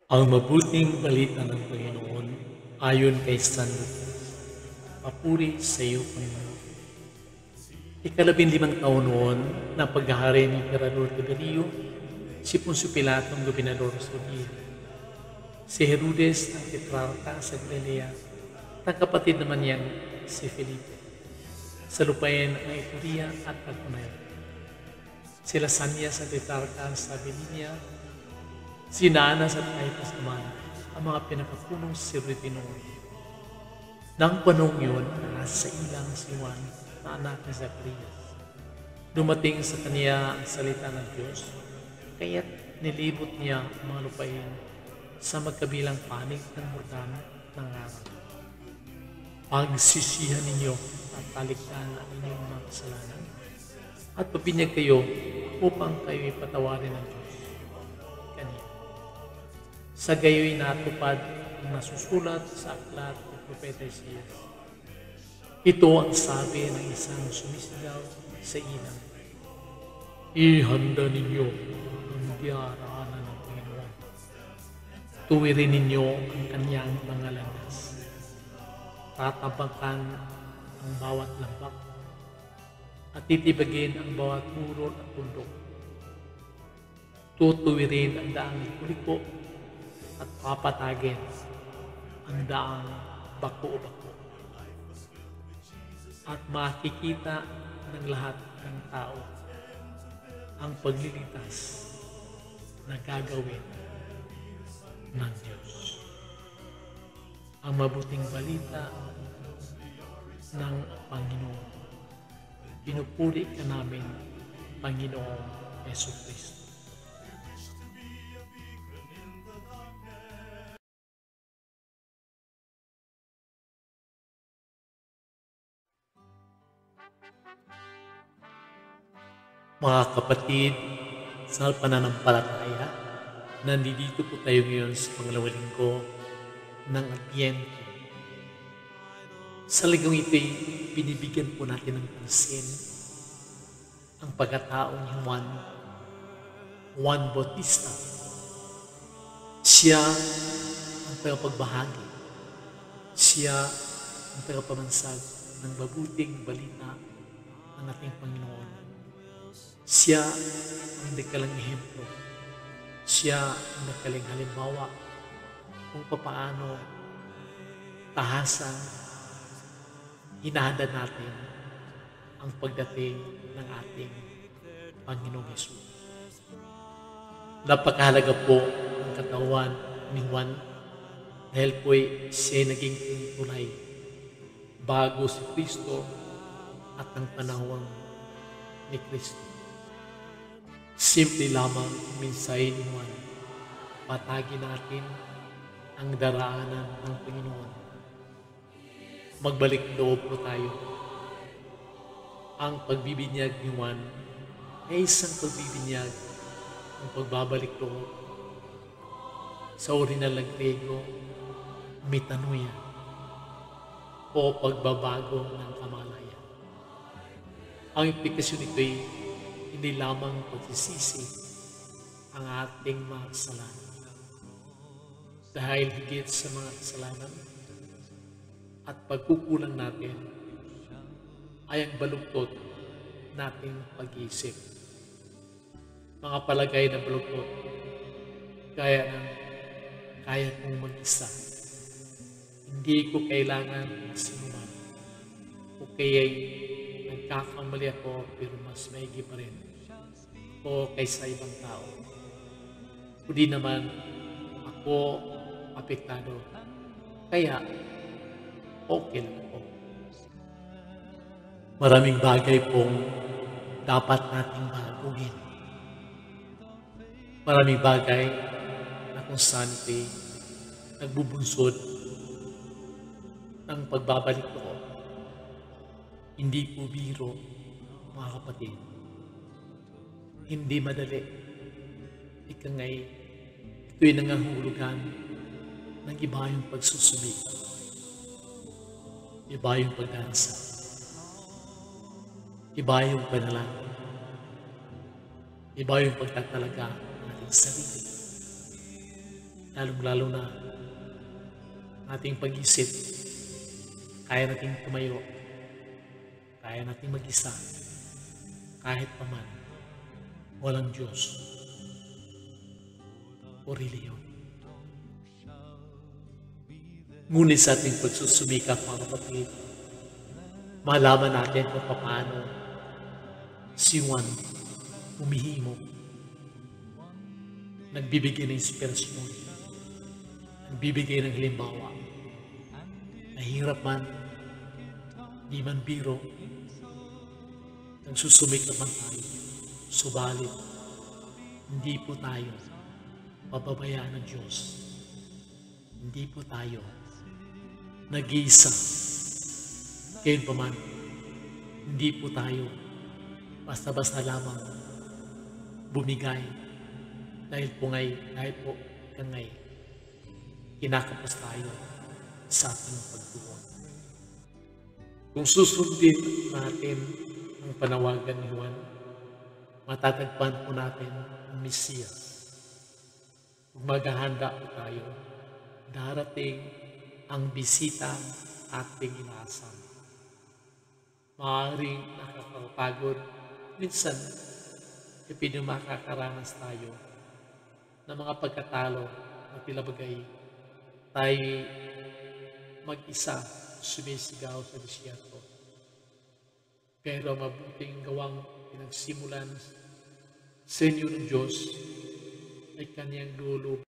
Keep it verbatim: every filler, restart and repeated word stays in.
Ang mabuting balita ng Panginoon ayon kay San Lucas. Papuri sa iyo, Panginoon. Ikalabinlimang taon noon na paghahari ni Emperador Tiberio, si Poncio Pilato ang gobernador sa Judea. Si Herodes ang tetrarca sa Galilea, at kapatid naman niyang si Felipe. Sa lupain ng Iturea at Iconio. Sila Sanias ang tetrarca sa Beninia, si Anas at Caiphas naman ang mga pinakapunong siriti noon. Nang panong yun, nasa ilang si Juan na anak ni Zacarias. Dumating sa kaniya ang salita ng Diyos, kaya't nilibot niya ang mga lupain sa magkabilang panig ng Jordan ng araw. Pagsisihan ninyo at talikdan ang inyong mga kasalanan at pabinyag kayo upang kayo ipatawarin ng Diyos. Kaniya. Sa gayo'y natupad ang nasusulat sa aklat ng Propeta Isaias. Ito ang sabi ng isang sumisigaw sa ilang. Ihanda ninyo ang diaraanan ng Panginoon. Tuwirin ninyo ang kanyang mga landas. Tatabakan ang bawat lambak at titibagin ang bawat burol at bundok. Tutuwirin ang daang liko at papatagin ang daang bako-bako. At makikita ng lahat ng tao ang paglilitas na gagawin ng Diyos. Ang mabuting balita ng Panginoon. Pinupuri ka namin, Panginoong Jesucristo. Mga kapatid, sa pananampalataya, nandito po tayo ngayon sa pangalawang linggo ng Adbyento. Sa linggong ito'y binibigyan po natin ng pansin ang pagkatao ni Juan, Juan Bautista. Siya ang tagapagbahagi. Siya ang tagapamansag ng mabuting balita ng ating Panginoon. Siya ang nagkalang ehemplo. Siya ang nagkaling halimbawa kung paano tahasan, hinahanda natin ang pagdating ng ating Panginoong Hesus. Napakahalaga po ang katawan ni Juan dahil po'y siya naging tunay bago si Kristo at ang panahon ni Kristo. Simple lamang ang mensahe ni Juan. Patagin natin ang daraanan ng Panginoon. Magbalik loob po tayo. Ang pagbibinyag ni Juan ay isang pagbibinyag ng pagbabalik loob. Sa orihinal ng Grego, metanoia o pagbabago ng kamalayan. Ang implikasyon nito ay hindi lamang pagsisisi ang ating mga kasalanan. Dahil higit sa mga kasalanan at pagkukulang natin ay ang baluktot nating pag-iisip. Mga palagay na baluktot gaya ng kaya kong mag-isa. Hindi ko kailangan ng sinuman. O kaya'y nagkakamali ako pero mas maigi pa rin o kaysa ibang tao. Kundi naman ako apektado. Kaya okay lang ako. Maraming bagay pong dapat nating baguhin. Maraming bagay na kung saan ito'y nagbubunsod ng pagbabalik ko. Hindi po biro, mga kapatid. Hindi madali. Ika nga'y ito'y nangangahulugan ng iba yung pagsusubik. Iba yung pagdansa. Iba yung panalangin. Iba yung pagtatalaga ng ating sarili. lalong-lalo na ating pag-isip, kaya nating tumayo, kaya nating mag-isa, kahit paman walang Diyos o reliyon. Ngunit sa ating pagsusumikap, mga kapatid, malaman natin kung paano si Juan humihimok, nagbibigay ng inspirasyon, nagbibigay ng halimbawa. Mahirap man, di man biro, nagsusumikap man tayo, subalit hindi po tayo pababayaan ng Diyos. Hindi po tayo nag-iisa. Kaya pa man, hindi po tayo basta-basta lamang bumigay dahil po ngay, dahil po ngay, kinakapos tayo sa ating pagtuon. Kung susundin natin ang panawagan ni Juan, matatagpan po natin ang Mesiyas. Kung maghahanda po tayo, darating ang bisita ating inaasahan. Maaaring nakakapagod, minsan kapag makakaranas tayo ng mga pagkatalo na tila bagay tayo mag-isa sumisigaw sa disyerto. Pero mabuting gawang pinagsimulan sa inyo ng Diyos ay kanyang lulub